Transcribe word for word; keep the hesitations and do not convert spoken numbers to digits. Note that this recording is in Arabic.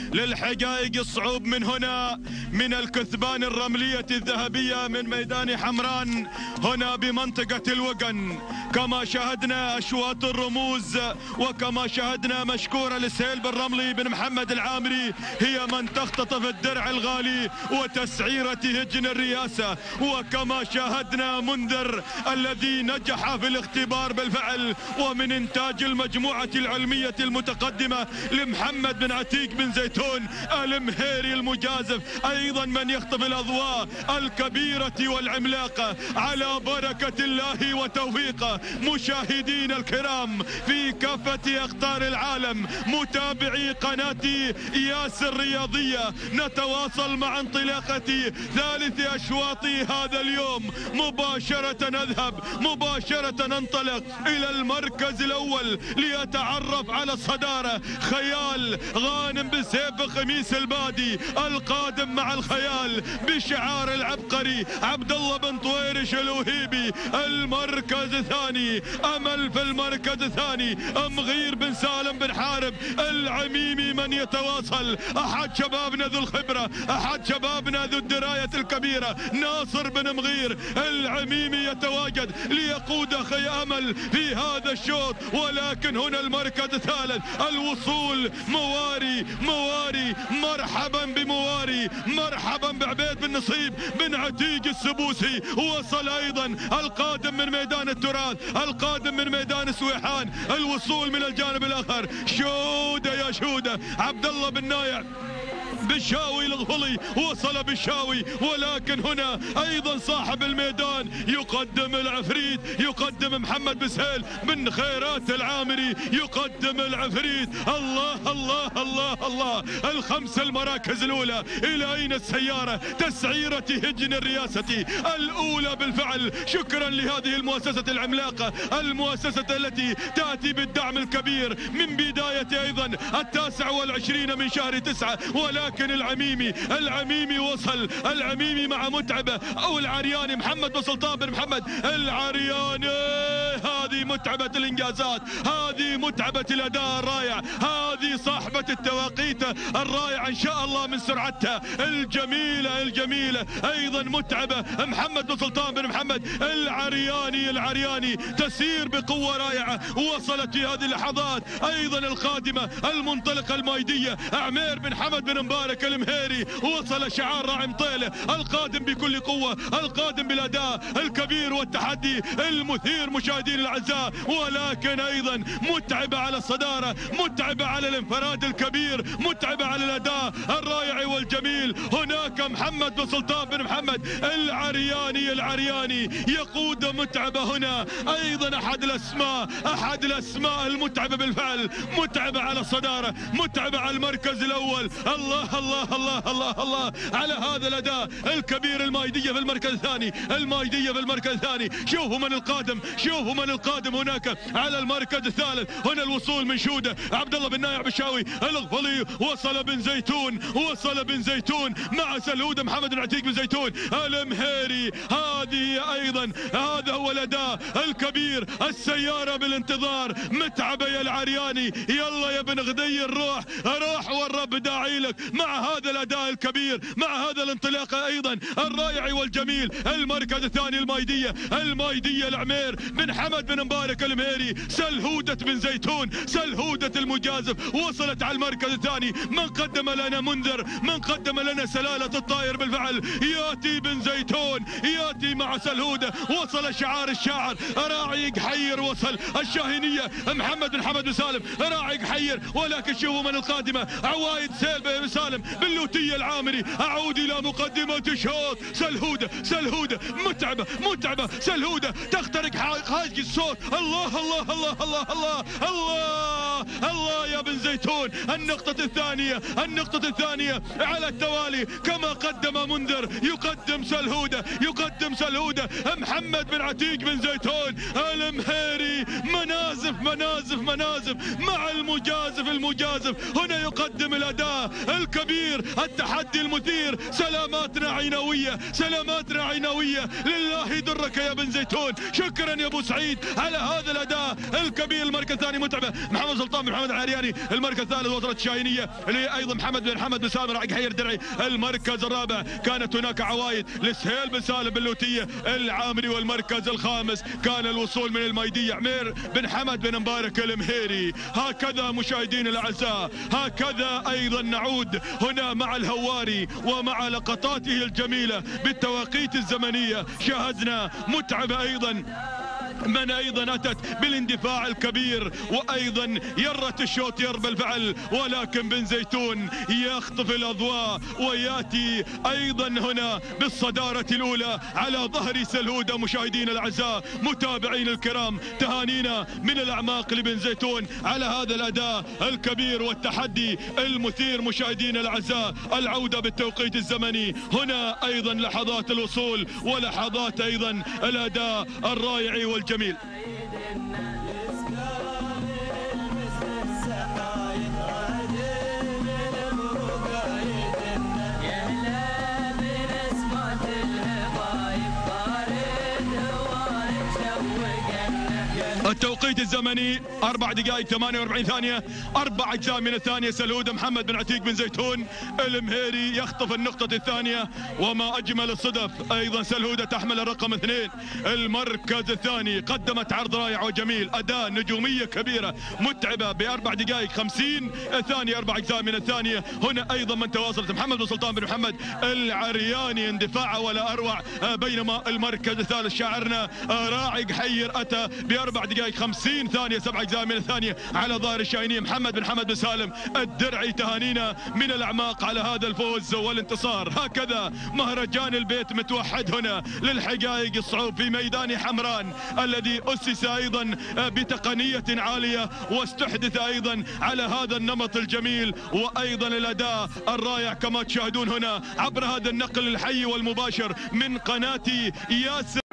للحقائق الصعوب من هنا، من الكثبان الرملية الذهبية من ميدان حمران هنا بمنطقة الوقن. كما شاهدنا أشواط الرموز وكما شاهدنا مشكورة السهيل بن رملي بن محمد العامري هي من تختطف الدرع الغالي وتسعيرة هجن الرئاسة. وكما شاهدنا منذر الذي نجح في الاختبار بالفعل، ومن إنتاج المجموعة العلمية المتقدمة لمحمد بن عتيق بن زيتون المهيري المجازف أيضا من يخطف الأضواء الكبيرة والعملاقة على بركة الله وتوفيقه. مشاهدين الكرام في كافة أقطار العالم، متابعي قناة ياس الرياضية، نتواصل مع انطلاقة ثالث أشواط هذا اليوم. مباشرة نذهب مباشرة ننطلق إلى المركز الأول ليتعرف على الصدارة خيال غانم بسيف خميس البادي القادم مع الخيال بشعار العبقري عبد الله بن طويرش الوهيبي. المركز الثاني أمل في المركز الثاني مغير بن سالم بن حارب العميمي من يتواصل، أحد شبابنا ذو الخبرة، أحد شبابنا ذو الدراية الكبيرة، ناصر بن مغير العميمي يتواجد ليقود أخي أمل في هذا الشوط. ولكن هنا المركز الثالث الوصول مواري مواري مرحبا بمواري، مرحبا بعبيد بن نصيب بن عتيق السبوسي. وصل أيضا القادم من ميدان التراث، القادم من ميدان سويحان، الوصول من الجانب الآخر شودة يا شودة عبد الله بن نايع بالشاوي الغفلي، وصل بالشاوي. ولكن هنا ايضا صاحب الميدان يقدم العفريت، يقدم محمد بسهيل بن خيرات العامري، يقدم العفريت. الله الله الله الله، الخمس المراكز الاولى. الى اين السياره؟ تسعيره هجن الرئاسه الاولى بالفعل. شكرا لهذه المؤسسه العملاقه، المؤسسه التي تاتي بالدعم الكبير من بدايه ايضا التاسع والعشرين من شهر تسعة. ولكن لكن العميمي العميمي وصل، العميمي مع متعبة او العرياني محمد بن سلطان بن محمد العرياني. هذه متعبة الانجازات، هذه متعبة الاداء الرائع، هذه صاحبة التواقيت الرائعة ان شاء الله من سرعتها الجميلة الجميلة. ايضا متعبة محمد بن سلطان بن محمد العرياني العرياني تسير بقوة رائعة. وصلت في هذه اللحظات ايضا القادمة المنطلقة المايدية عمير بن حمد بن مبارك المهيري. وصل شعار راعي مطيلة القادم بكل قوة، القادم بالاداء الكبير والتحدي المثير مشاهدين الاعزاء. ولكن ايضا متعبة على الصدارة، متعبة على الانفراد الكبير، متعبة على الاداء الرائع والجميل. هناك محمد بن سلطان بن محمد العرياني العرياني يقود متعبة هنا ايضا، احد الاسماء احد الاسماء المتعبة بالفعل. متعبة على الصدارة، متعبة على المركز الاول. الله الله الله الله الله على هذا الاداء الكبير. المايدية في المركز الثاني، المايدية في المركز الثاني. شوفوا من القادم، شوفوا من القادم هناك على المركز الثالث. هنا الوصول من شودة عبد الله بن نايع بالشاوي الغفلي. وصل بن زيتون، وصل بن زيتون مع سلهودة محمد بن عتيق بن زيتون المهيري. هذه ايضا هذا هو الاداء الكبير. السيارة بالانتظار، متعبة يا العرياني. يلا يا بن غدي الروح، روح والرب داعي لك مع هذا الاداء الكبير، مع هذا الانطلاق ايضا الرائع والجميل. المركز الثاني المايدية، المايدية العمير بن حمد بن مبارك المهيري. سلهودة بن زيتون، سلهودة المجازف وصلت على المركز الثاني. من قدم لنا منذر، من قدم لنا سلالة الطائر بالفعل. ياتي بن زيتون، ياتي مع سلهودة. وصل شعار الشاعر راعي قحير، وصل الشاهينية محمد بن حمد بن سالم راعي قحير. ولكن شوفوا من القادمة عوايد سيل بن سالم باللوتية العامري. اعود الى مقدمة الشوط. سلهودة سلهودة متعبة متعبة. سلهودة تخترق حاجز الصوت. الله الله الله الله الله الله الله يا بن زيتون. النقطة الثانية، النقطة الثانية على التوالي. كما قدم منذر يقدم سلهودة، يقدم سلهودة محمد بن عتيق بن زيتون المهيري. منازف منازف منازف مع المجازف المجازف. هنا يقدم الاداء الكبير، التحدي المثير. سلاماتنا عينوية، سلاماتنا عينوية. لله درك يا بن زيتون. شكرا يا ابو سعيد على هذا الاداء الكبير. المركز الثاني متعبة محمد سلطان سلطان بن محمد العرياني. المركز الثالث وصلت الشاهينيه لايضا محمد بن محمد بن سالم راعي حي الدرعي. المركز الرابع كانت هناك عوايد لسهيل بن سالم بن لوتيه العامري. والمركز الخامس كان الوصول من الميديه عمير بن حمد بن مبارك المهيري. هكذا مشاهدينا الاعزاء، هكذا ايضا نعود هنا مع الهواري ومع لقطاته الجميله بالتواقيت الزمنيه. شاهدنا متعبه ايضا من ايضا اتت بالاندفاع الكبير، وايضا يرت الشوط ير بالفعل، ولكن بن زيتون يخطف الاضواء وياتي ايضا هنا بالصداره الاولى على ظهر سلهوده. مشاهدينا الاعزاء متابعين الكرام، تهانينا من الاعماق لبن زيتون على هذا الاداء الكبير والتحدي المثير. مشاهدينا الاعزاء العوده بالتوقيت الزمني، هنا ايضا لحظات الوصول ولحظات ايضا الاداء الرائع والجميل. التوقيت الزمني أربع دقائق ثمانية وأربعين ثانية، أربع أجزاء من الثانية. سلهوده محمد بن عتيق بن زيتون المهيري يخطف النقطة الثانية، وما أجمل الصدف أيضا سلهوده تحمل الرقم اثنين. المركز الثاني قدمت عرض رائع وجميل، أداء نجومية كبيرة متعبة بأربع دقائق خمسين ثانية، أربع أجزاء من الثانية. هنا أيضا من تواصلت محمد بن سلطان بن محمد العرياني، اندفاعه ولا أروع. بينما المركز الثالث شاعرنا راعي حير أتى بأربع دقائق خمسين ثانية، سبع أجزاء من الثانية على ظاهر الشاهينية. محمد بن حمد بن سالم الدرعي، تهانينا من الأعماق على هذا الفوز والانتصار. هكذا مهرجان البيت متوحد هنا للحقائق الصعوب في ميدان حمران، الذي أسس أيضا بتقنية عالية واستحدث أيضا على هذا النمط الجميل وأيضا الأداء الرائع كما تشاهدون هنا عبر هذا النقل الحي والمباشر من قناة ياسر.